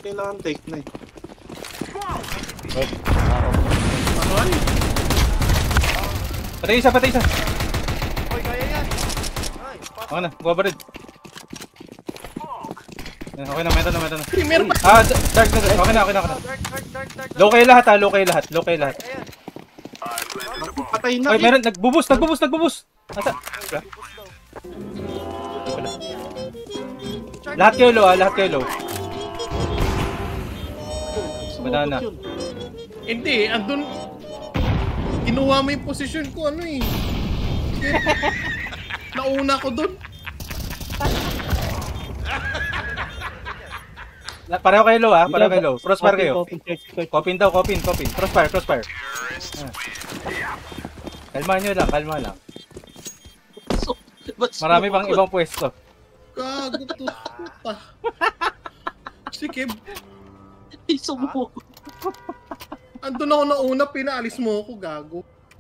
kailangan take na eh. Aray! Patay isa, patay isa. Oy, kaya yan. Ay, Okay na, buha ba rin? Okay na, meron na. Premier pa! Dark na. Okay na. dark. Low kayo lahat ha, low kayo lahat. Ayan. Patay na Okay, meron, nagbubus. Nasa? Lahat kayo low. Banana. Hindi, andun... Kinuha mo yung posisyon ko, ano eh. Shit. Nauna ko dun. Pareho kayo low. Crossfire kayo. Copin daw. Crossfire. Kalma lang. Marami pang ibang pwesto. Gago to. Puta. Si Kev. Iso mo. Andun ako nauna, pinaalis mo ako, gago.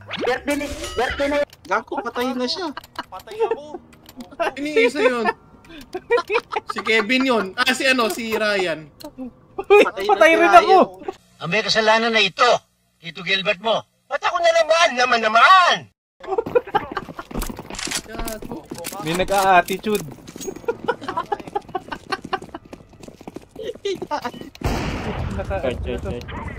Gago, patay na siya. Patay ako. Iniisa yun. Si Kevin yun. Si Ryan. Patay rin ako. Ang may kasalanan na ito, Tito Gilbert mo. Ba't ako na naman? Gago. May nag-a-attitude. Search.